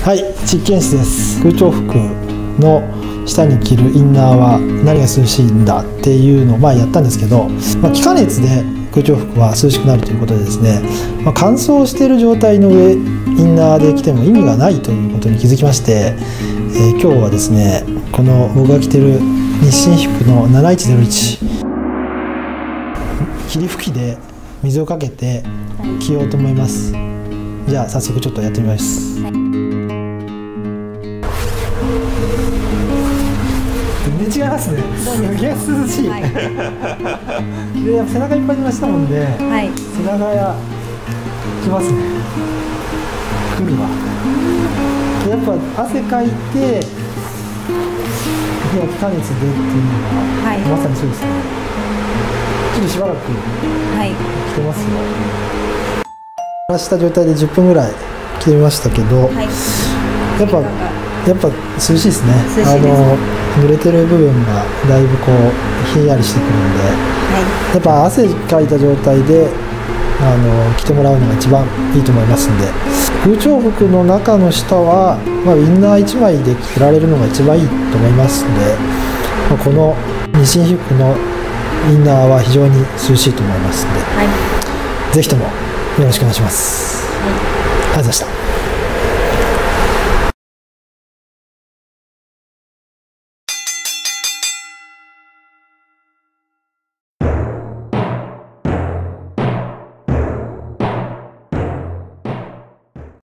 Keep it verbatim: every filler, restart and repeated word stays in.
はい、実験室です。空調服の下に着るインナーは何が涼しいんだっていうのをまあやったんですけど、まあ、気化熱で空調服は涼しくなるということでですね、まあ、乾燥している状態の上インナーで着ても意味がないということに気づきまして、えー、今日はですねこの僕が着てる日清皮膚のなないちゼロいち霧吹きで水をかけて着ようと思います。じゃあ早速ちょっとやってみます。はい、全然違いますね。すげえ涼しい。はい、で背中いっぱいにましたもんで、はい、背中やきますね。来るわ。やっぱ汗かいて気化熱でっていうのが、はい、まさにそうですね。ちょっとしばらく着てますよ。濡らした状態でじゅっぷんぐらい着てみましたけど、はい、やっぱやっぱ涼しいですね。あの濡れてる部分がだいぶこうひんやりしてくるんで、はい、やっぱ汗かいた状態であの着てもらうのが一番いいと思いますんで、空調服の中の下は、まあ、インナーいちまいで着られるのが一番いいと思いますんで、まあ、この日清皮膚のインナーは非常に涼しいと思いますので、はい、ぜひともよろしくお願いします。はい、ありがとうございました。